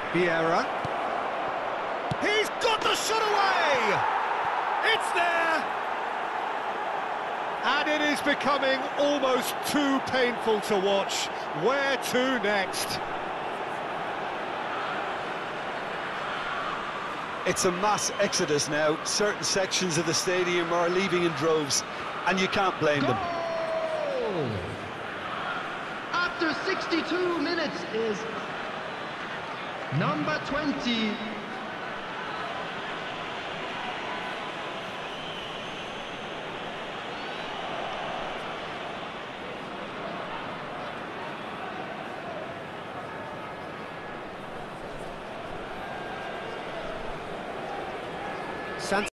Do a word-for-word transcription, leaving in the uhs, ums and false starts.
Vieira. He's got the shot away! It's there! And it is becoming almost too painful to watch. Where to next? It's a mass exodus now. Certain sections of the stadium are leaving in droves, and you can't blame Goal! them. After sixty-two minutes is number twenty. San